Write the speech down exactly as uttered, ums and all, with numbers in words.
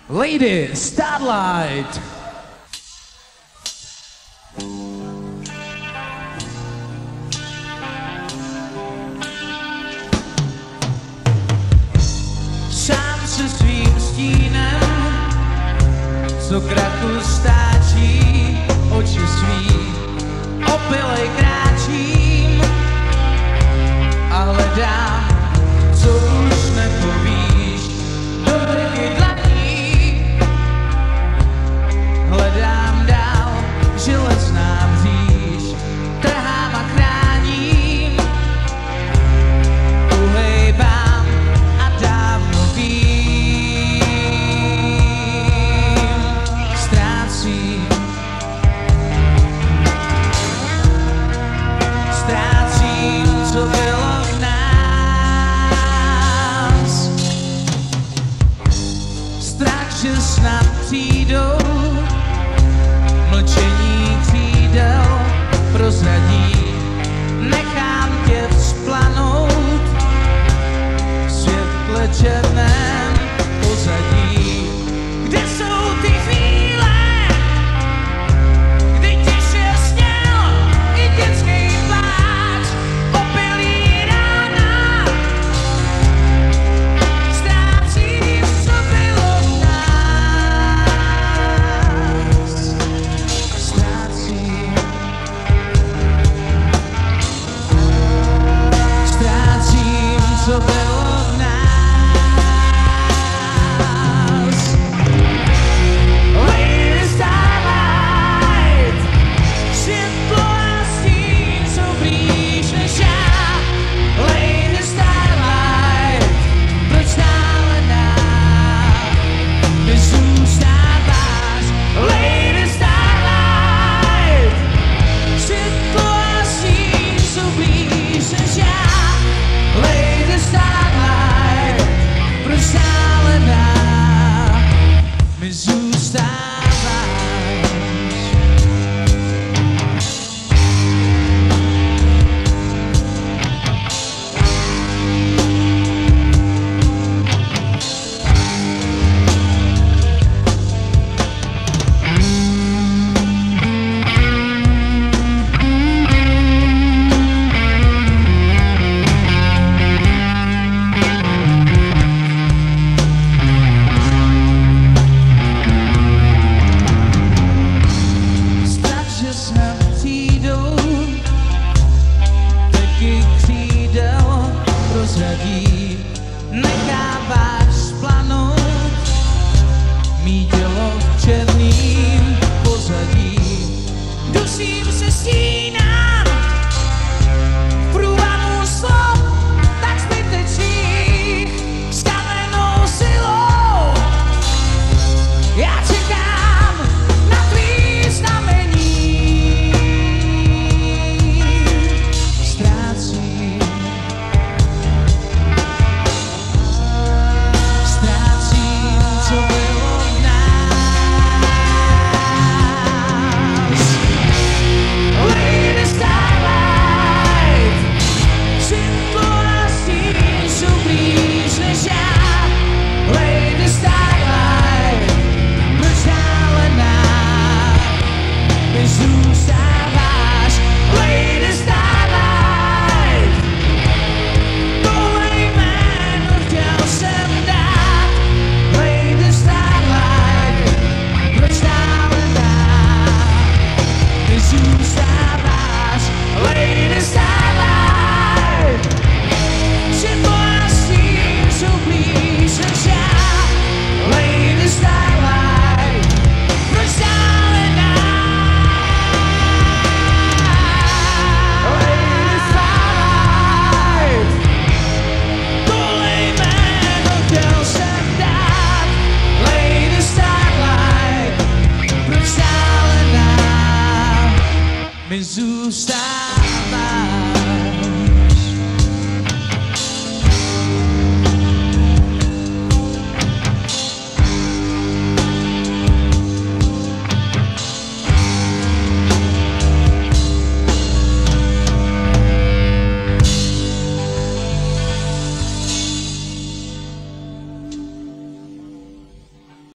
Lady Starlight. Sám se svým stínem, co kraku stáčí, oči svý opilej kráčím a hledám, co už nepovíš, do brky dlaní. Hledám dál železná mříž, trhám a chráním, uhejbám a dávno vím, ztrácím, ztrácím, co bylo v nás. Strach, že snad přijdou, mlčení křídel prozradí, nechám tě vzplanout v světle černém pozadí. Kde jsou ty chvíle, kdy tiše sněl i dětský pláč, opilý rána, ztrácím, co bylo v nás. Ztrácím, ztrácím, co bylo v nás. Lady Starlight, světlo a stín jsou blíž než já. Lady Starlight, proč stále nám nezůstáváš? Lady Starlight, světlo a stín jsou blíž než já. Lady Starlight, proč stále nám nezůstáváš?